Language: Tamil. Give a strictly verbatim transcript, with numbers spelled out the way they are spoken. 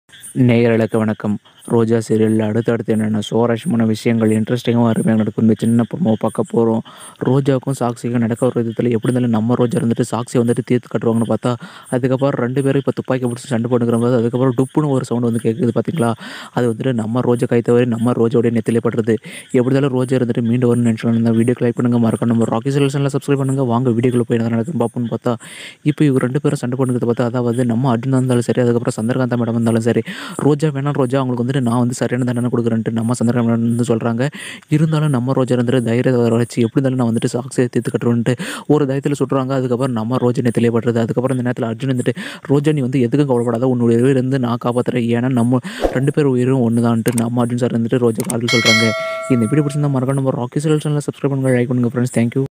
நேயர்களுக்கு வணக்கம். ரோஜா சீரியல்ல அடுத்தடுத்து என்னென்ன சுவாரஸ்யமான விஷயங்கள், இன்ட்ரெஸ்டிங்காவும் அருமையா நடக்கும். இந்த சின்ன ப்ரோமோ பார்க்க போறோம். ரோஜாவுக்கும் சாக்ஷிக்கும் நடக்க ஒரு விதத்தில எப்படி இருந்தாலும் நம்ம ரோஜா இருந்துட்டு சாக்ஷிய வந்துட்டு தீர்த்து கட்டுவாங்கன்னு பார்த்தா, அதுக்கப்புறம் ரெண்டு பேரும் இப்போ துப்பாக்கி பிடிச்சு சண்டை போட்டுக்கிறம்போது, அதுக்கப்புறம் டுப்புன்னு ஒரு சவுண்ட் வந்து கேட்குது பார்த்தீங்களா? அது வந்துட்டு நம்ம ரோஜா கை தவறி நம்ம ரோஜாவுடைய நெத்தியில படுறது. எப்படி இருந்தாலும் ரோஜா இருந்துட்டு மீண்டு வரும்னு நினைச்சுட்டு இந்த வீடியோக்கு லைக் பண்ணுங்க, மறக்காம நம்ம ராக்கி சொல்யூஷன்ல சப்ஸ்கிரைப் பண்ணுங்க. வாங்க வீடியோக்குள்ள போய் என்ன நடக்குதுன்னு பார்ப்போம்னு பார்த்தா, இப்போ இவங்க ரெண்டு பேரும் சண்டை போட்டுக்கிறத பார்த்தா, அதாவது நம்ம அர்ஜுனா இருந்தாலும் சரி, அதுக்கப்புறம் சந்திரகாந்தா மேடம் இருந்தாலும் சரி, ரோஜா வேணாம் ரோஜா அவங்களுக்கு வந்துட்டு நான் வந்து சரியான தண்டனை கொடுக்குறேன்ட்டு நம்ம சந்திரகாந்தா மேடம் வந்து சொல்கிறாங்க. இருந்தாலும் நம்ம ரோஜா இருந்துட்டு தைரியத்தை வர வச்சு எப்படி இருந்தாலும் நான் வந்துட்டு சாக்ஸியை தீர்த்து கட்டுறேன்ட்டு ஒரு தைரியத்தில் சுட்டுறாங்க. அதுக்கப்புறம் நம்ம ரோஜா நெத்திலே படுறது. அதுக்கப்புறம் இந்த நேரத்தில் அர்ஜுன் வந்துட்டு ரோஜா நீ வந்து எதுக்கும் கவலைப்படாத, உன்னுடைய உயிர் இருந்து நான் காப்பாற்றுறேன், ஏன்னா நம்ம ரெண்டு பேர் உயிரும் ஒன்று தான்ட்டு நம்ம அர்ஜுன் சார் வந்துட்டு ரோஜா காதல் சொல்கிறாங்க. இந்த வீடியோ பிடிச்சிருந்தா மறக்காம நம்ம ராக்கி சொல்யூஷனில் சப்ஸ்கிரைப் பண்ணுங்க, லைக் பண்ணுங்கள் ஃப்ரெண்ட்ஸ். தேங்க்யூ.